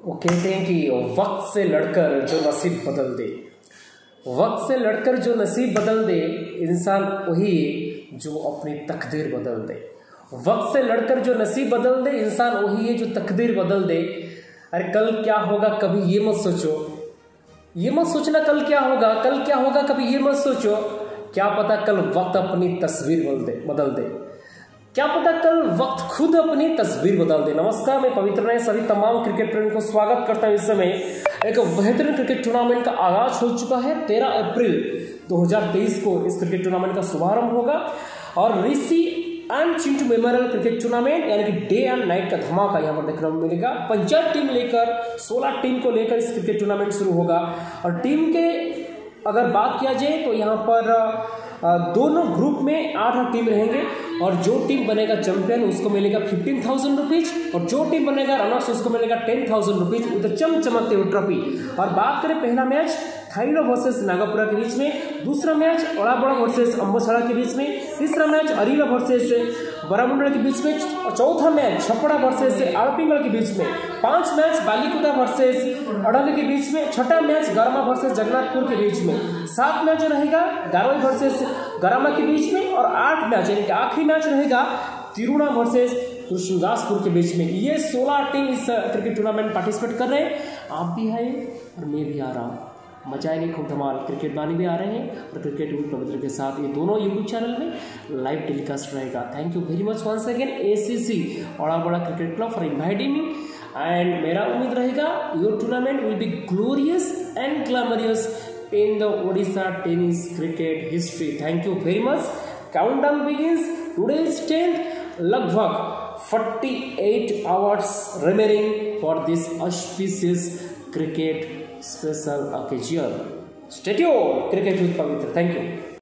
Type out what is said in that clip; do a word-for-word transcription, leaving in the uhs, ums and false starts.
वो कहते हैं कि वक्त से लड़कर जो नसीब बदल दे, वक्त से लड़कर जो नसीब बदल दे, इंसान वही है जो अपनी तकदीर बदल दे। वक्त से लड़कर जो नसीब बदल दे, इंसान वही है जो तकदीर बदल दे। अरे कल क्या होगा कभी ये मत सोचो, ये मत सोचना कल क्या होगा, कल क्या होगा कभी ये मत सोचो। क्या पता कल वक्त अपनी तस्वीर बदल दे बदल दे क्या पता कल वक्त खुद अपनी तस्वीर बदल दे। नमस्कार, मैं पवित्र ने सभी तमाम क्रिकेट प्रेमियों को स्वागत करता हूं। इस समय एक बेहतरीन क्रिकेट टूर्नामेंट का आगाज हो चुका है। तेरह अप्रैल दो हज़ार तेईस को इस क्रिकेट टूर्नामेंट का शुभारंभ होगा और Rishi and Chintu memorial cricket tournament यानी कि डे एंड नाइट का धमाका यहाँ पर देखने को मिलेगा। पंचायत टीम लेकर सोलह टीम को लेकर इस क्रिकेट टूर्नामेंट शुरू होगा और टीम के अगर बात किया जाए तो यहाँ पर दोनों ग्रुप में आठ आठ टीम रहेंगे और जो टीम बनेगा चैंपियन उसको मिलेगा फिफ्टीन थाउजेंड रुपीज और जो टीम बनेगा रनर्स उसको मिलेगा टेन थाउजेंड रुपीज विद चमचमकते हुए ट्रॉफी। और बात करें पहला मैच थाइलो वर्सेस नागापुरा के बीच में, दूसरा मैच ओड़ाबड़ा वर्सेस अम्बछड़ा के बीच में, तीसरा मैच अरीला वर्सेस बरामुंडा के बीच में, चौथा मैच छपड़ा वर्सेस आड़पिंगल के बीच में, पांच मैच बालीकुदा वर्सेस अड़ंग के बीच में, छठा मैच गरमा वर्सेस जगन्नाथपुर के बीच में, सात मैच रहेगा गारोई वर्सेस गरामा के बीच में और आठ मैच यानी कि आखिरी मैच रहेगा तिरुणा वर्सेस कृष्णदासपुर के बीच में। ये सोलह टीम इस क्रिकेट टूर्नामेंट पार्टिसिपेट कर रहे हैं। आप भी आए और मैं भी आ रहा हूँ, मचाएंगे खूब धमाल। क्रिकेट बानी भी आ रहे हैं और क्रिकेट विद पवित्र के साथ ये दोनों यूट्यूब चैनल में लाइव टेलीकास्ट रहेगा। Thank you very much once again A C C Odabada cricket club for inviting me and मेरा उम्मीद रहेगा your tournament will be glorious and glamorous in the Odisha tennis cricket history. Thank you very much. Countdown begins. Today is tenth. लगभग forty-eight hours remaining for this auspicious cricket special occasion. Stay tuned. Cricket with Pavitra. Thank you.